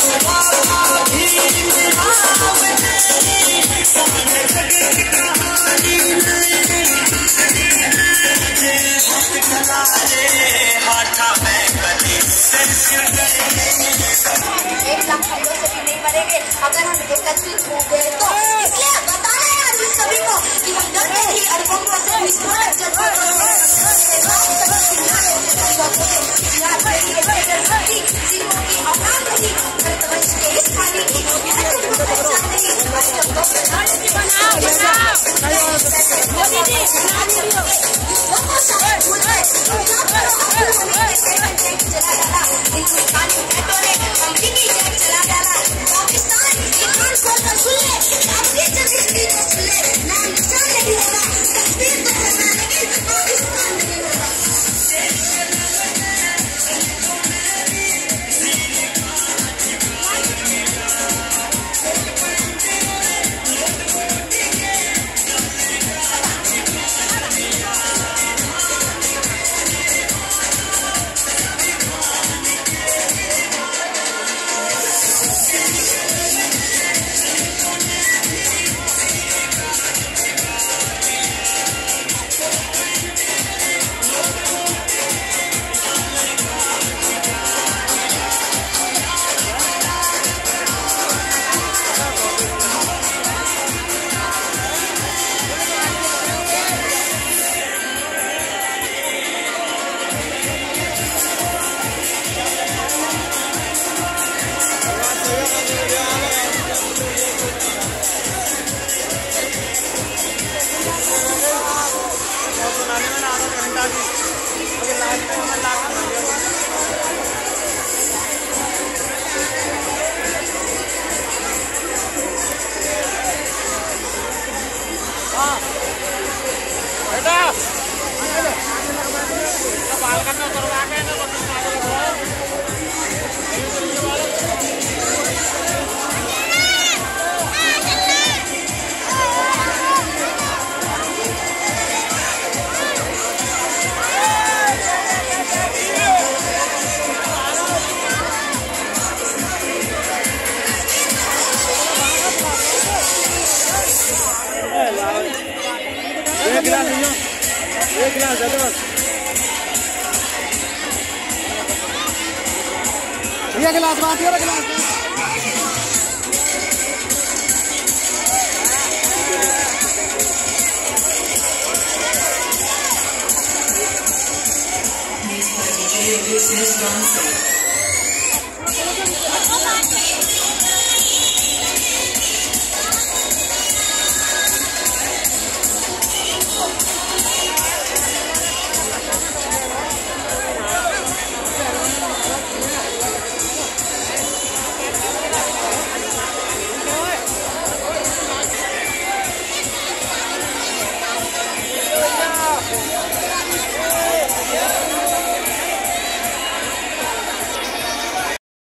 अगर हम एकत्रित हो गए तो इसलिए बता रहे हैं हम सभी को कि हम जल्द ही अरबों को से विस्फोटक जज्बातों में एक गिलास दे दो बस। ये गिलास बात है गिलास। Business Council.